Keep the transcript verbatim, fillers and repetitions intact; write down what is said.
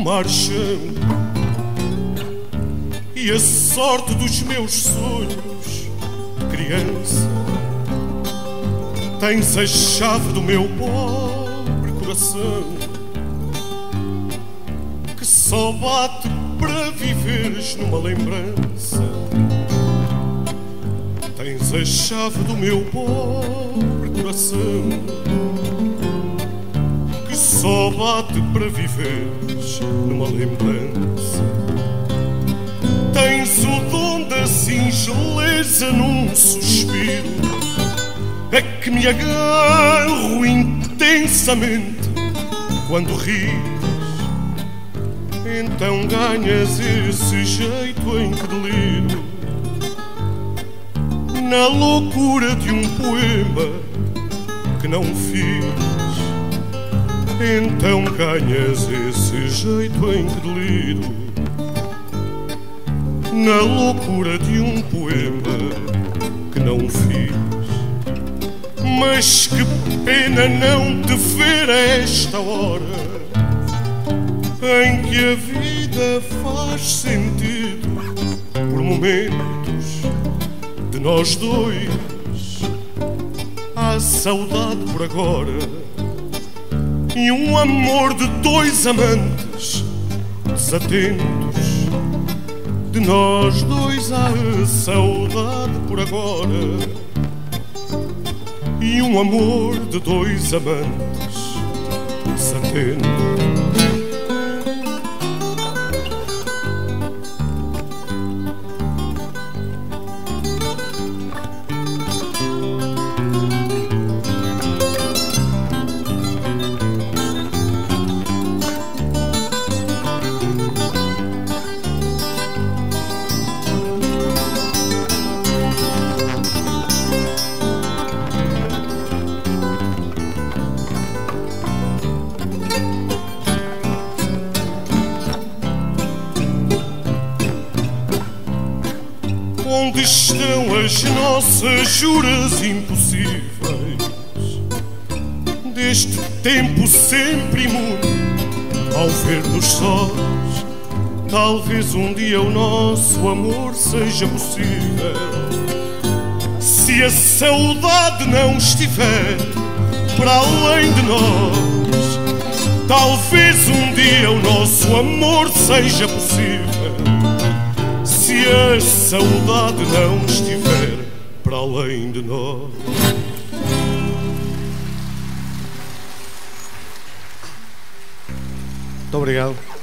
marcham e a sorte dos meus sonhos de criança. Tens a chave do meu pobre coração, que só bate para viveres numa lembrança. Tens a chave do meu pobre coração, que só bate para viveres numa lembrança. Tens o dom da singeleza num suspiro, é que me agarro intensamente quando ris. Então ganhas esse jeito em que deliro, na loucura de um poema que não fiz. Então ganhas esse jeito em que deliro, na loucura de um poema que não fiz. Mas que pena não te ver a esta hora em que a vida faz sentido por momentos de nós dois. Há saudade por agora e um amor de dois amantes desatentos. De nós dois há saudade por agora e um amor de dois amantes desatentos. Onde estão as nossas juras impossíveis deste tempo sempre imune ao ver-nos sós? Talvez um dia o nosso amor seja possível, se a saudade não estiver para além de nós. Talvez um dia o nosso amor seja possível, se a saudade não estiver para além de nós. Muito obrigado.